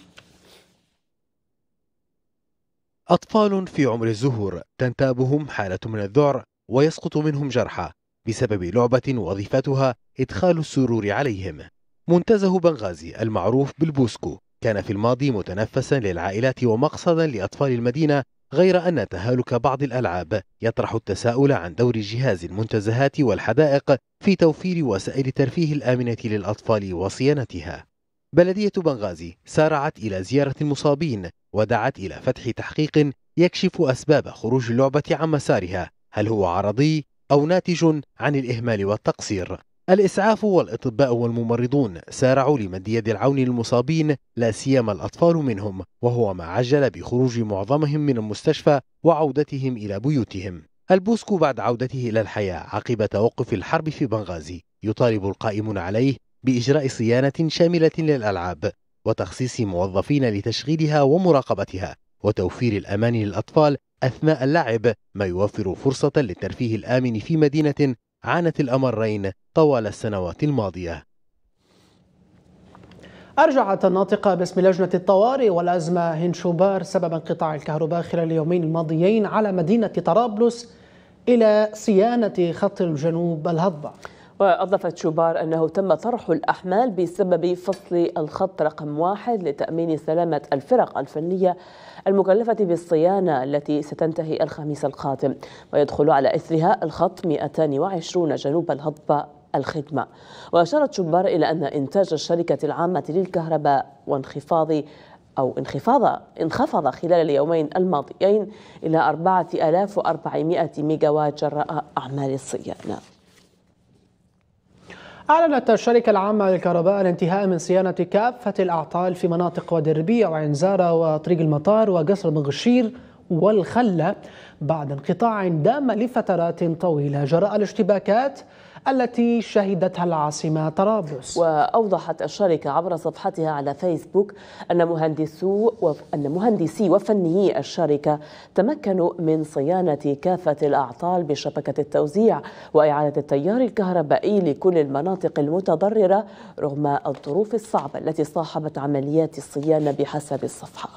أطفال في عمر الزهور تنتابهم حالة من الذعر ويسقط منهم جرحى بسبب لعبة وظيفتها إدخال السرور عليهم. منتزه بنغازي المعروف بالبوسكو كان في الماضي متنفسا للعائلات ومقصدا لأطفال المدينة، غير أن تهالك بعض الألعاب يطرح التساؤل عن دور جهاز المنتزهات والحدائق في توفير وسائل الترفيه الآمنة للأطفال وصيانتها. بلدية بنغازي سارعت إلى زيارة المصابين ودعت إلى فتح تحقيق يكشف أسباب خروج اللعبة عن مسارها، هل هو عرضي أو ناتج عن الإهمال والتقصير. الإسعاف والأطباء والممرضون سارعوا لمد يد العون للمصابين لا سيما الأطفال منهم، وهو ما عجل بخروج معظمهم من المستشفى وعودتهم إلى بيوتهم. البوسكو بعد عودته إلى الحياة عقب توقف الحرب في بنغازي يطالب القائمون عليه بإجراء صيانة شاملة للألعاب وتخصيص موظفين لتشغيلها ومراقبتها وتوفير الأمان للأطفال أثناء اللعب، ما يوفر فرصة للترفيه الآمن في مدينة عانت الأمرين طوال السنوات الماضية. أرجعت الناطقة باسم لجنة الطوارئ والأزمة هند شوبار سبب انقطاع الكهرباء خلال اليومين الماضيين على مدينة طرابلس إلى صيانة خط الجنوب الهضبة. وأضافت شوبار أنه تم طرح الأحمال بسبب فصل الخط رقم واحد لتأمين سلامة الفرق الفنية المكلفة بالصيانة التي ستنتهي الخميس القادم، ويدخل على إثرها الخط مئتين وعشرين جنوب الهضبة الخدمة. وأشارت شوبار إلى أن إنتاج الشركة العامة للكهرباء وانخفاض أو انخفاض انخفض خلال اليومين الماضيين إلى أربعة آلاف وأربعمائة ميجاوات جراء أعمال الصيانة. أعلنت الشركة العامة للكهرباء الانتهاء من صيانة كافة الأعطال في مناطق وادي الربيع وعنزارة وطريق المطار وقصر بن غشير والخلة بعد انقطاع دام لفترات طويلة جراء الاشتباكات التي شهدتها العاصمة طرابلس. وأوضحت الشركة عبر صفحتها على فيسبوك أن مهندسو أن مهندسي وفنيي الشركة تمكنوا من صيانة كافة الأعطال بشبكة التوزيع وإعادة التيار الكهربائي لكل المناطق المتضررة رغم الظروف الصعبة التي صاحبت عمليات الصيانة بحسب الصفحة.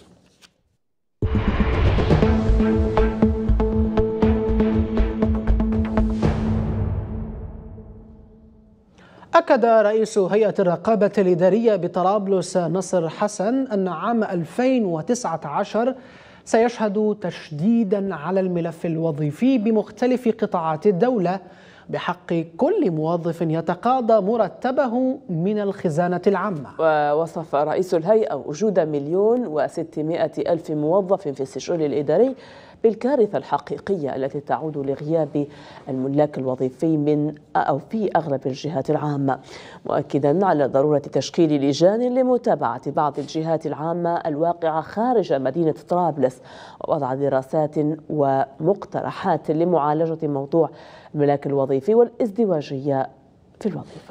أكد رئيس هيئة الرقابة الإدارية بطرابلس نصر حسن أن عام ألفين وتسعة عشر سيشهد تشديدا على الملف الوظيفي بمختلف قطاعات الدولة بحق كل موظف يتقاضى مرتبه من الخزانة العامة. ووصف رئيس الهيئة وجود مليون وستمائة ألف موظف في السجل الإداري بالكارثة الحقيقية التي تعود لغياب الملاك الوظيفي من أو في أغلب الجهات العامة، مؤكدا على ضرورة تشكيل لجان لمتابعة بعض الجهات العامة الواقعة خارج مدينة طرابلس ووضع دراسات ومقترحات لمعالجة موضوع الملاك الوظيفي والازدواجية في الوظيفة.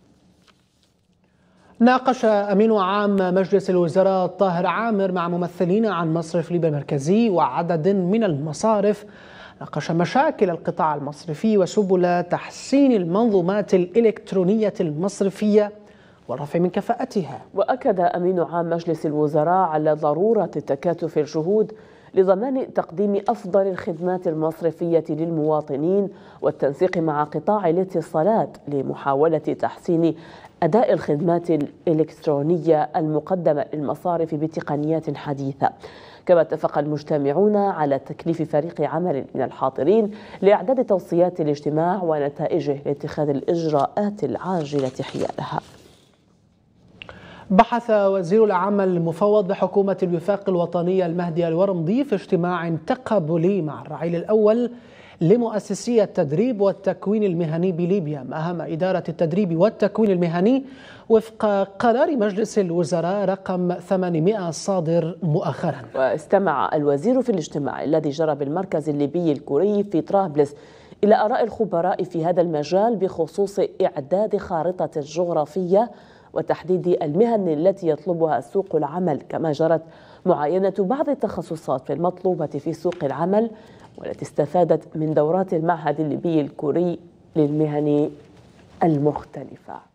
ناقش أمين عام مجلس الوزراء طاهر عامر مع ممثلين عن مصرف ليبيا المركزي وعدد من المصارف ناقش مشاكل القطاع المصرفي وسبل تحسين المنظومات الإلكترونية المصرفية والرفع من كفاءتها. وأكد أمين عام مجلس الوزراء على ضرورة تكاتف الجهود لضمان تقديم أفضل الخدمات المصرفية للمواطنين والتنسيق مع قطاع الاتصالات لمحاولة تحسين أداء الخدمات الإلكترونية المقدمة للمصارف بتقنيات حديثة. كما اتفق المجتمعون على تكليف فريق عمل من الحاضرين لإعداد توصيات الاجتماع ونتائجه لاتخاذ الإجراءات العاجلة حيالها. بحث وزير العمل المفوض بحكومة الوفاق الوطنية المهدي الورمضي في اجتماع تقابلي مع الرعيل الأول لمؤسسي التدريب والتكوين المهني بليبيا مهام إدارة التدريب والتكوين المهني وفق قرار مجلس الوزراء رقم ثمانمائة الصادر مؤخرا. واستمع الوزير في الاجتماع الذي جرى بالمركز الليبي الكوري في طرابلس إلى آراء الخبراء في هذا المجال بخصوص إعداد خارطة الجغرافية وتحديد المهن التي يطلبها سوق العمل، كما جرت معاينة بعض التخصصات المطلوبة في سوق العمل والتي استفادت من دورات المعهد الليبي الكوري للمهن المختلفة.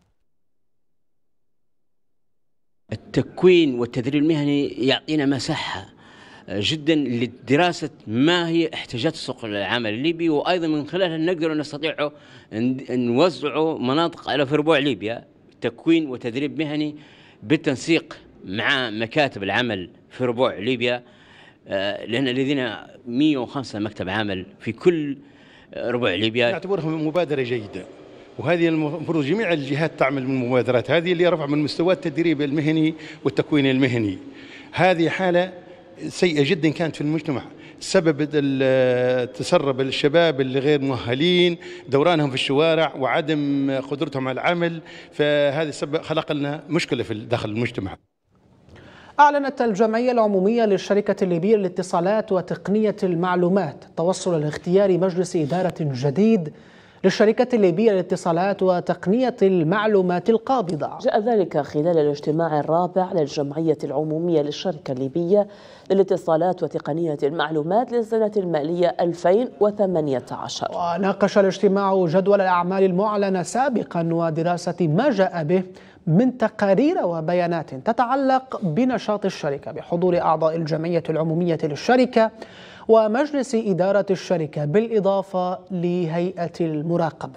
التكوين والتدريب المهني يعطينا مساحة جدا لدراسة ما هي احتياجات سوق العمل الليبي، وأيضا من خلالها نقدر نستطيع نوزع مناطق على في ربوع ليبيا تكوين وتدريب مهني بالتنسيق مع مكاتب العمل في ربوع ليبيا، لأن لدينا مئة وخمسة مكتب عمل في كل ربوع ليبيا. نعتبرها مبادرة جيدة، وهذه المفروض جميع الجهات تعمل من المبادرات هذه اللي رفع من مستوى التدريب المهني والتكوين المهني. هذه حالة سيئة جدا كانت في المجتمع، سبب تسرب الشباب اللي غير مؤهلين، دورانهم في الشوارع وعدم قدرتهم على العمل، فهذا سبب خلق لنا مشكلة في داخل المجتمع. أعلنت الجمعية العمومية للشركة الليبية للاتصالات وتقنية المعلومات توصل لاختيار مجلس إدارة جديد للشركة الليبية للاتصالات وتقنية المعلومات القابضة. جاء ذلك خلال الاجتماع الرابع للجمعية العمومية للشركة الليبية للاتصالات وتقنية المعلومات للسنة المالية ألفين وثمانية عشر. وناقش الاجتماع جدول الأعمال المعلنة سابقا ودراسة ما جاء به من تقارير وبيانات تتعلق بنشاط الشركة بحضور أعضاء الجمعية العمومية للشركة ومجلس إدارة الشركة بالإضافة لهيئة المراقبة.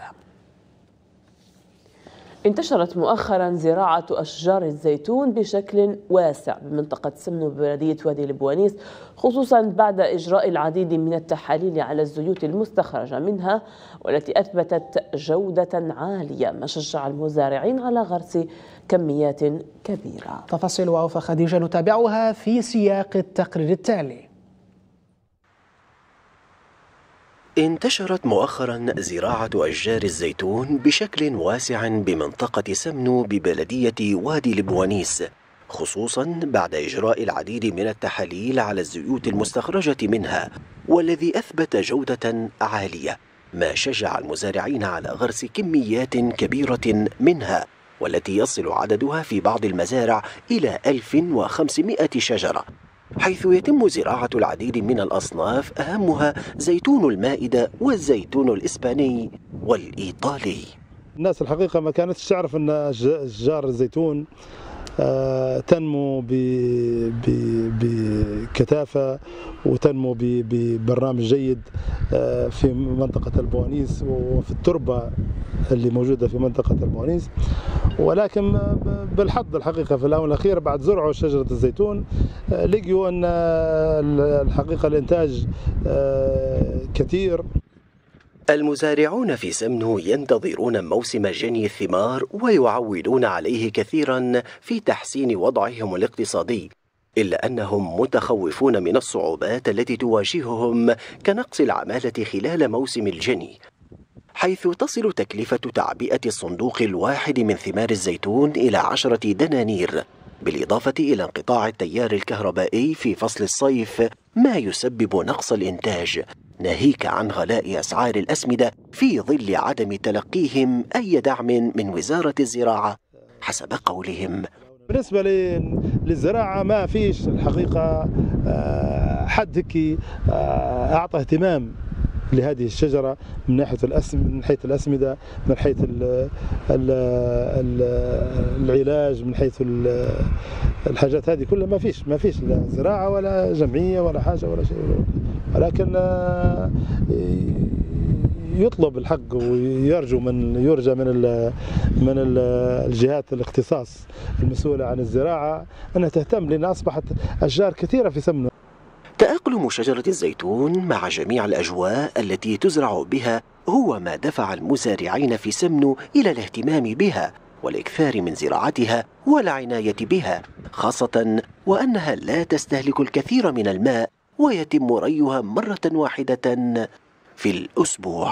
انتشرت مؤخرا زراعة أشجار الزيتون بشكل واسع بمنطقة سمنو ببلدية وادي البوانيس، خصوصا بعد إجراء العديد من التحاليل على الزيوت المستخرجة منها والتي أثبتت جودة عالية، ما شجع المزارعين على غرس كميات كبيرة. تفاصيل وأوفى خديجة نتابعها في سياق التقرير التالي. انتشرت مؤخرا زراعة أشجار الزيتون بشكل واسع بمنطقة سمنو ببلدية وادي البوانيس، خصوصا بعد إجراء العديد من التحاليل على الزيوت المستخرجة منها والذي أثبت جودة عالية، ما شجع المزارعين على غرس كميات كبيرة منها والتي يصل عددها في بعض المزارع إلى ألف وخمسمائة شجرة، حيث يتم زراعة العديد من الأصناف أهمها زيتون المائدة والزيتون الإسباني والإيطالي. الناس الحقيقة ما كانتش تعرف أن أشجار الزيتون تنمو بكثافة وتنمو ببرنامج جيد في منطقة البوانيس وفي التربة اللي موجودة في منطقة البوانيس، ولكن بالحظ الحقيقة في الآونة الأخيرة بعد زرعوا شجرة الزيتون لقيوا أن الحقيقة الإنتاج كثير. المزارعون في سمنو ينتظرون موسم جني الثمار ويعولون عليه كثيرا في تحسين وضعهم الاقتصادي، إلا أنهم متخوفون من الصعوبات التي تواجههم كنقص العمالة خلال موسم الجني، حيث تصل تكلفة تعبئة الصندوق الواحد من ثمار الزيتون إلى عشرة دنانير، بالإضافة إلى انقطاع التيار الكهربائي في فصل الصيف ما يسبب نقص الإنتاج، ناهيك عن غلاء أسعار الأسمدة في ظل عدم تلقيهم أي دعم من وزارة الزراعة حسب قولهم. بالنسبة للزراعة ما فيش الحقيقة حد هيك أعطى اهتمام لهذه الشجرة من ناحية الأسمدة، من حيث الأسمدة، من حيث ال ال ال العلاج، من حيث الحاجات هذه كلها ما فيش ما فيش لا زراعة ولا جمعية ولا حاجة ولا شيء، ولكن يطلب الحق ويرجو من يرجى من ال من ال الجهات الاختصاص المسؤولة عن الزراعة أنها تهتم، لأن أصبحت أشجار كثيرة في سمنو. تأقلم شجرة الزيتون مع جميع الأجواء التي تزرع بها هو ما دفع المزارعين في سمنو إلى الاهتمام بها والإكثار من زراعتها والعناية بها، خاصة وأنها لا تستهلك الكثير من الماء ويتم ريها مرة واحدة في الأسبوع.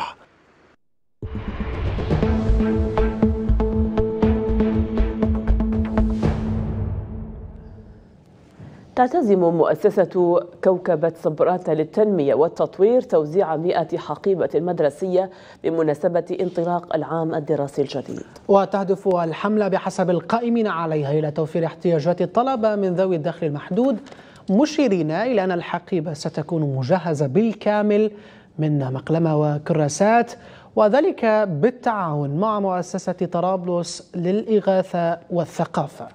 تعتزم مؤسسة كوكبة صبراتة للتنمية والتطوير توزيع مئة حقيبة مدرسية بمناسبة انطلاق العام الدراسي الجديد. وتهدف الحملة بحسب القائمين عليها إلى توفير احتياجات الطلبة من ذوي الدخل المحدود، مشيرين إلى أن الحقيبة ستكون مجهزة بالكامل من مقلمة وكراسات وذلك بالتعاون مع مؤسسة طرابلس للإغاثة والثقافة.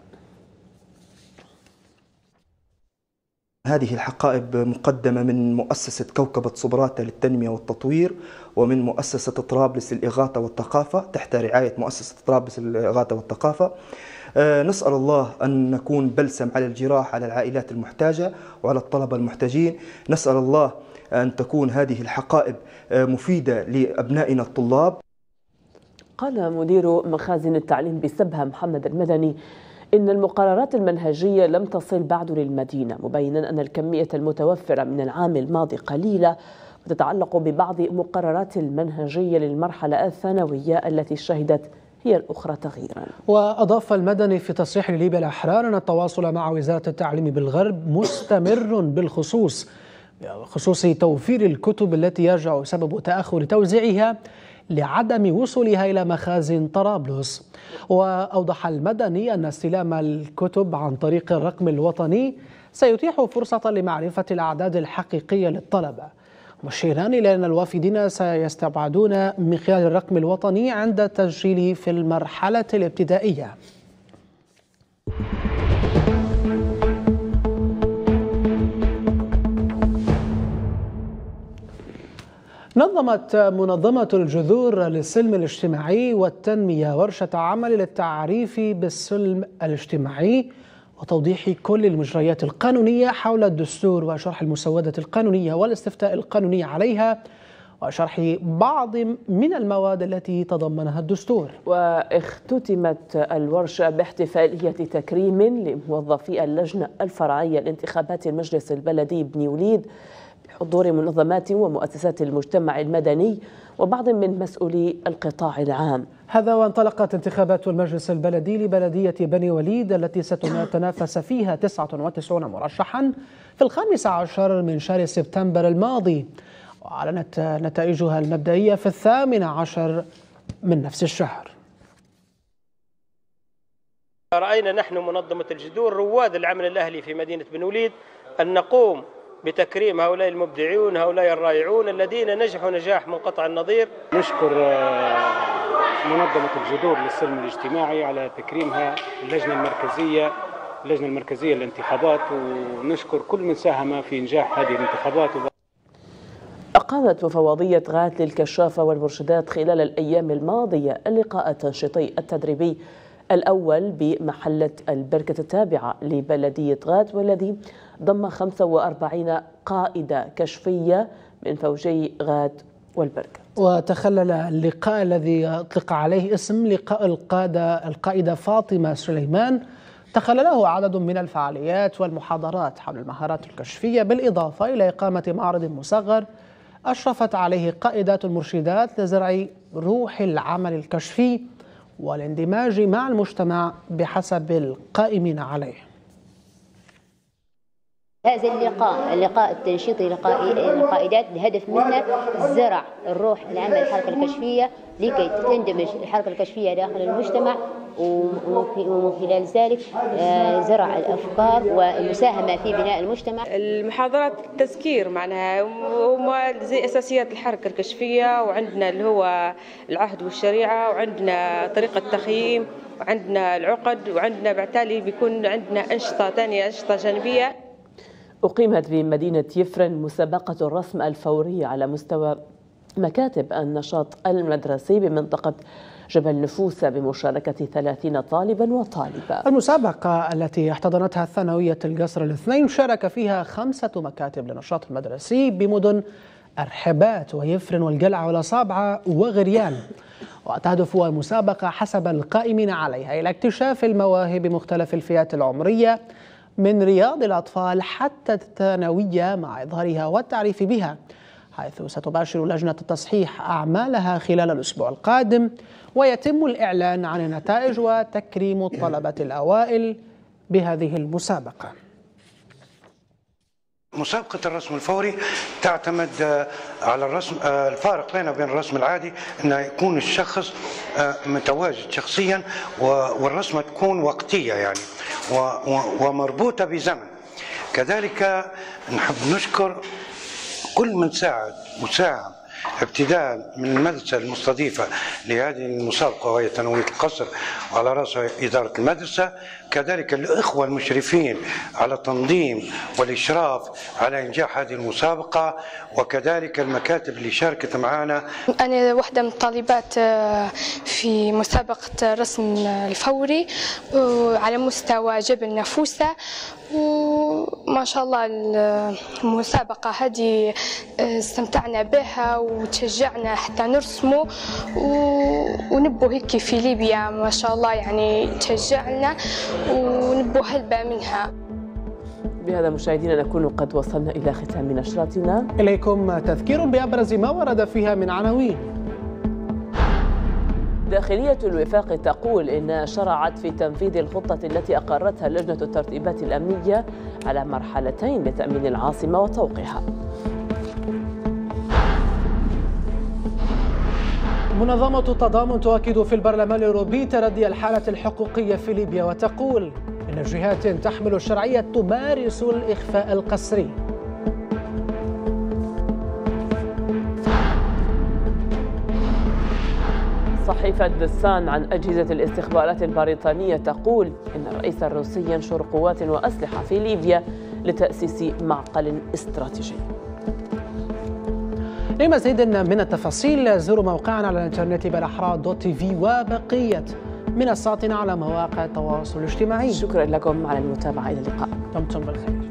هذه الحقائب مقدمة من مؤسسة كوكبة صبراتة للتنمية والتطوير ومن مؤسسة طرابلس للإغاثة والثقافة تحت رعاية مؤسسة طرابلس للإغاثة والثقافة. نسأل الله أن نكون بلسم على الجراح على العائلات المحتاجة وعلى الطلبة المحتاجين. نسأل الله أن تكون هذه الحقائب مفيدة لأبنائنا الطلاب. قال مدير مخازن التعليم بسبها محمد المدني إن المقررات المنهجية لم تصل بعد للمدينة، مبينا أن الكمية المتوفرة من العام الماضي قليلة وتتعلق ببعض مقررات المنهجية للمرحلة الثانوية التي شهدت هي الأخرى تغييرا. وأضاف المدني في تصريح لليبيا الأحرار أن التواصل مع وزارة التعليم بالغرب مستمر بالخصوص بخصوص توفير الكتب التي يرجع سبب تأخر توزيعها لعدم وصولها إلى مخازن طرابلس. وأوضح المدني أن استلام الكتب عن طريق الرقم الوطني سيتيح فرصة لمعرفة الأعداد الحقيقية للطلبة، مشيرا إلى أن الوافدين سيستبعدون من خلال الرقم الوطني عند التسجيل في المرحلة الابتدائية. نظمت منظمة الجذور للسلم الاجتماعي والتنمية ورشة عمل للتعريف بالسلم الاجتماعي وتوضيح كل المجريات القانونية حول الدستور وشرح المسودة القانونية والاستفتاء القانوني عليها وشرح بعض من المواد التي تضمنها الدستور. واختتمت الورشة باحتفالية تكريم لموظفي اللجنة الفرعية لانتخابات المجلس البلدي بني وليد بحضور منظمات ومؤسسات المجتمع المدني وبعض من مسؤولي القطاع العام. هذا وانطلقت انتخابات المجلس البلدي لبلدية بني وليد التي ستتنافس فيها تسعة وتسعين مرشحا في الخامس عشر من شهر سبتمبر الماضي، وأعلنت نتائجها المبدئية في الثامن عشر من نفس الشهر. رأينا نحن منظمة الجذور رواد العمل الأهلي في مدينة بني وليد أن نقوم بتكريم هؤلاء المبدعون هؤلاء الرائعون الذين نجحوا نجاح منقطع النظير. نشكر منظمة الجذور للسلم الاجتماعي على تكريمها اللجنة المركزية اللجنة المركزية للانتخابات، ونشكر كل من ساهم في إنجاح هذه الانتخابات. أقامت مفوضية غات للكشافة والمرشدات خلال الأيام الماضية اللقاء التنشيطي التدريبي الأول بمحلة البركة التابعة لبلدية غات، والذي ضم خمسة وأربعين قائدة كشفية من فوجي غات والبركة. وتخلل اللقاء الذي أطلق عليه اسم لقاء القادة القائدة فاطمة سليمان تخلله عدد من الفعاليات والمحاضرات حول المهارات الكشفية، بالإضافة إلى إقامة معرض مصغر أشرفت عليه قائدات المرشدات لزرع روح العمل الكشفي والاندماج مع المجتمع بحسب القائمين عليه. هذا اللقاء اللقاء التنشيطي للقائدات بهدف منه زرع الروح العمل الحركة الكشفية لكي تندمج الحركة الكشفية داخل المجتمع، ومن خلال ذلك زرع الأفكار والمساهمة في بناء المجتمع. المحاضرات تذكير معناها هم زي أساسيات الحركة الكشفية، وعندنا اللي هو العهد والشريعة، وعندنا طريقة التقييم، وعندنا العقد، وعندنا بالتالي بيكون عندنا أنشطة ثانية أنشطة جانبية. أقيمت في مدينة يفرن مسابقة الرسم الفوري على مستوى مكاتب النشاط المدرسي بمنطقة جبل نفوسة بمشاركة ثلاثين طالبا وطالبة. المسابقة التي احتضنتها الثانوية القصر الاثنين شارك فيها خمسة مكاتب للنشاط المدرسي بمدن أرحبات ويفرن والقلعة والأصابعة وغريان، وتهدف المسابقة حسب القائمين عليها إلى اكتشاف المواهب بمختلف الفئات العمرية من رياض الأطفال حتى الثانوية مع إظهارها والتعريف بها، حيث ستباشر لجنة التصحيح أعمالها خلال الأسبوع القادم، ويتم الإعلان عن النتائج وتكريم الطلبة الأوائل بهذه المسابقة. مسابقة الرسم الفوري تعتمد على الرسم، الفارق بينه وبين الرسم العادي أنه يكون الشخص متواجد شخصيا، والرسمة تكون وقتية يعني ومربوطة بزمن. كذلك نحب نشكر كل من ساعد وساهم ابتداء من المدرسة المستضيفة لهذه المسابقة وهي ثانوية القصر وعلى رأسها إدارة المدرسة، كذلك الإخوة المشرفين على التنظيم والإشراف على إنجاح هذه المسابقة، وكذلك المكاتب اللي شاركت معنا. أنا واحدة من الطالبات في مسابقة الرسم الفوري على مستوى جبل نافوسة، وما شاء الله المسابقة هذه استمتعنا بها وتشجعنا حتى نرسمه ونبو هيك في ليبيا ما شاء الله يعني تشجعنا ونبو هلبة منها. بهذا مشاهدينا نكون قد وصلنا إلى ختام نشرتنا. إليكم تذكير بأبرز ما ورد فيها من عناوين. داخلية الوفاق تقول إنها شرعت في تنفيذ الخطة التي أقرتها لجنة الترتيبات الأمنية على مرحلتين لتأمين العاصمة وطوقها. منظمة التضامن تؤكد في البرلمان الأوروبي تردي الحالة الحقوقية في ليبيا، وتقول إن جهات تحمل الشرعية تمارس الإخفاء القسري. صحيفة دسان عن أجهزة الاستخبارات البريطانية تقول إن الرئيس الروسي ينشر قوات وأسلحة في ليبيا لتأسيس معقل استراتيجي. لمزيد من التفاصيل زوروا موقعنا على الانترنت بالاحرار دوت تي في وبقية منصاتنا على مواقع التواصل الاجتماعي. شكرا لكم على المتابعة، إلى اللقاء. دمتم بالخير.